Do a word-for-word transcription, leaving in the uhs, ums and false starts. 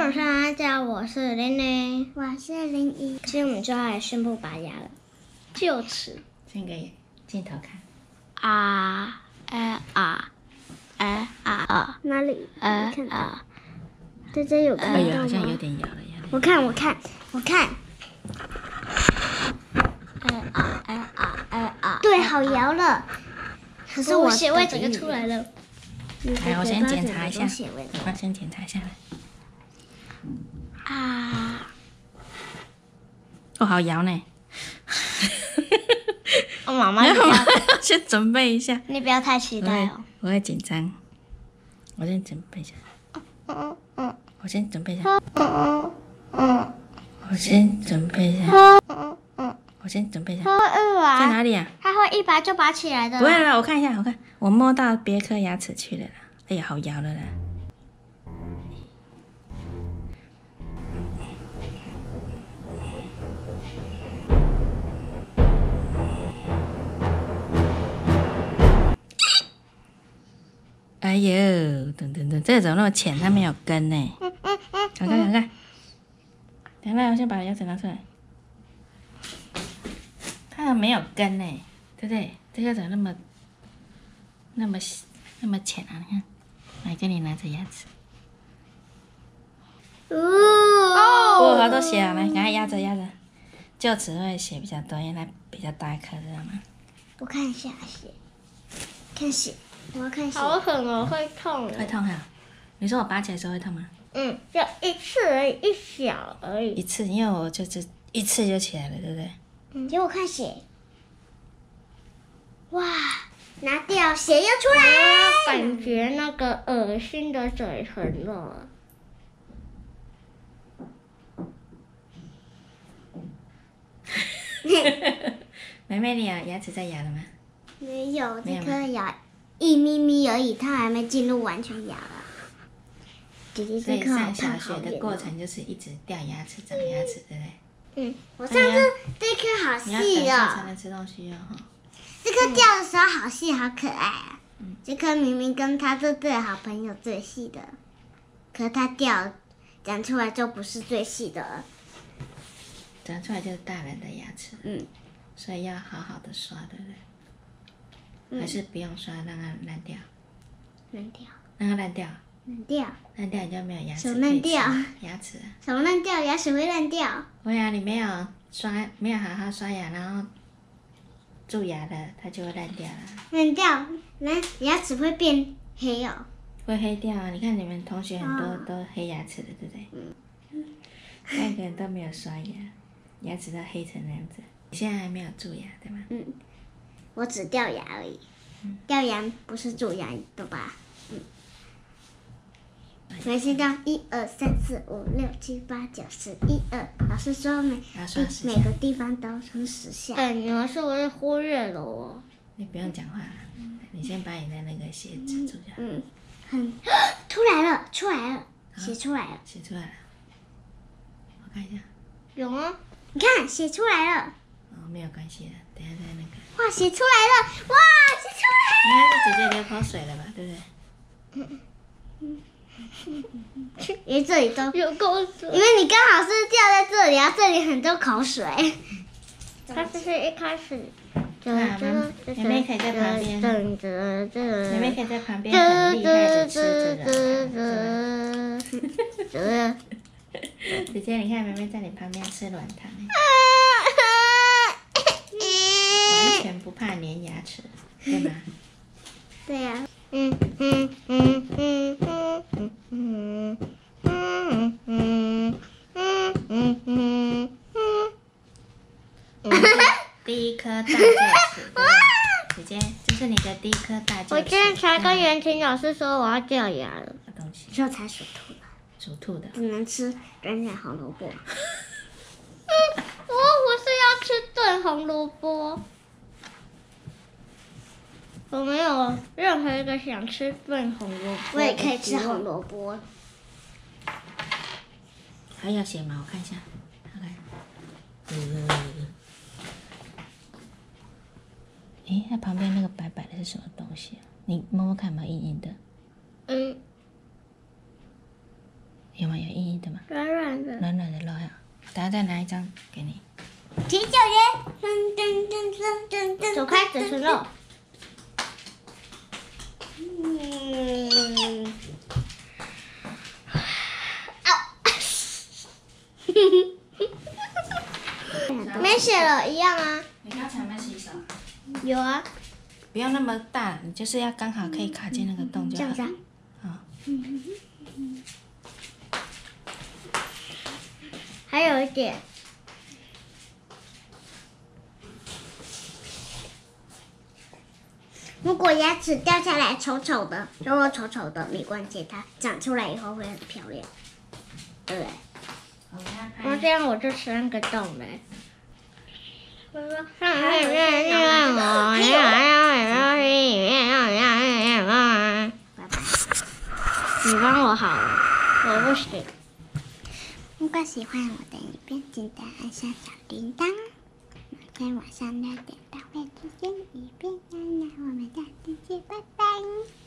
晚上大家好，我是玲玲， 我是零一。 今天我们就要来宣布拔牙了，就此先给镜头看。 啊哎啊哎啊啊哪里？ 哎看到？ 啊！ 大家有看哎呀， 到好像有吗？ 点咬了呀。 我看，我看，我看， 哎啊哎啊哎啊！ 对，好摇了。可是我我血味整个出来了。 来，我先检查一下。 血味。 我先检查一下来。 啊！ 哦，好摇呢。 我妈妈，你不要， 先准备一下。 你不要太期我会待哦。 我会紧张。我先准备一下。 嗯嗯我先准备一下。 嗯嗯我先准备一下。 嗯嗯。 我先准备一下。 它会一在拔， 哪里啊？ 它会一拔就拔起来的。 不会了，我看一下，我看，我摸到别颗牙齿去了啦。哎呀，好摇了啦。哎呦，等等等，这个怎么那么浅？它没有根呢。看看看看，等一下，我先把牙齿拿出来。它没有根呢，对不对？这个怎么那么那么那么浅啊？你看，来，给你拿着牙齿。哦，好多血啊！来，赶快压着压着，臼齿会血比较多，因为它比较大一颗，知道吗？ 我看一下血，看血，我要看血。 好狠哦，会痛会痛哈？你说我拔起来的时候会痛吗？ 嗯，就一次而已，一小而已。 一次，因为我就是一次就起来了，对不对？ 嗯，给我看血。哇，拿掉，血又出来了。 感觉那个恶心的嘴唇了。 妹妹，你有牙齿在牙了吗？ 没有，这没有吗颗牙一咪咪而已，它还没进入完全牙了。姐姐所以这颗好上小胖好学的圆哦。 过程就是一直掉牙齿、长牙齿，对不对？ 嗯， 我上次这颗好你要等一细哦， 下才能吃东西哦。哈这颗掉的时候好细好可爱啊。这颗明明跟它是最好朋友最细的，可它掉长出来就不是最细的了。 长出来就是大人的牙齿， 嗯， 所以要好好的刷，对不对？ 嗯还是不用刷，让它烂掉， 烂掉， 让它烂掉， 烂掉， 烂掉你就没有牙齿手可以吃烂掉牙齿。 什么烂掉？牙齿会烂掉。 会啊，你没有刷，没有好好刷牙，然后蛀牙的，它就会烂掉了， 烂掉，那牙齿会变黑哦。 会黑掉啊！你看你们同学很多啊都黑牙齿的，对不对？嗯。那个人都没有刷牙，牙齿都黑成那样子。你现在还没有蛀牙，对吗？ 嗯，我只掉牙而已，掉牙不是蛀牙，对吧？嗯。我先掉一二三四五六七八九十一二，老师说每然后刷十下每个地方都从十下。 哎，你们是不是忽略了我？ 你不用讲话了，你先把你的那个血止住就好。 嗯，很出来了，出来了，血出来了。 写出来了，我看一下。 有吗？ 你看血出来了， 哦，没有关系的，等一下再那个。 哇，血出来了，哇，血出来了。 应该是直接流口水了吧，对不对？ 因为这里都， 有口水。 因为你刚好是掉在这里，然后这里很多口水。 它就是一开始， 啊妈妹妹可以在旁边边妹妹可以在旁边很厉害的吃着呢。姐姐，你看妹妹在你旁边吃软糖，完全不怕粘牙齿，对吗？ 对呀、 嗯嗯嗯嗯嗯嗯嗯嗯嗯嗯嗯嗯。 第一颗大臼齿，对吧？姐姐，这是你的第一颗大臼齿。 我今天才跟袁晴老师说我要掉牙了。 什么东西？ 这才属兔的， 属兔的。 只能吃软软红萝卜。 我不是要吃炖红萝卜，我没有任何一个想吃炖红萝卜。 我也可以吃红萝卜。 还有血吗？我看一下，看看。呃，诶，它旁边那个白白的是什么东西啊？你摸摸看，有没有硬硬的？ 嗯， 有吗？有硬硬的吗？ 要再拿一张给你。 请救援！噔噔噔噔噔噔， 走开，嘴唇肉。 嗯，没血了，一样啊。 你刚才有没有洗手？ 有啊， 不要那么大，你就是要刚好可以卡进那个洞就好。 这样子啊。 好。 还有一点。如果牙齿掉下来丑丑的，肉肉丑丑的，没关系，它长出来以后会很漂亮，对不对？ 那这样我就三个洞嘞。你帮我好了，我不行。 如果喜欢我的影片，记得按下小铃铛。每天晚上六点到会出现一遍，那我们下次见，拜拜。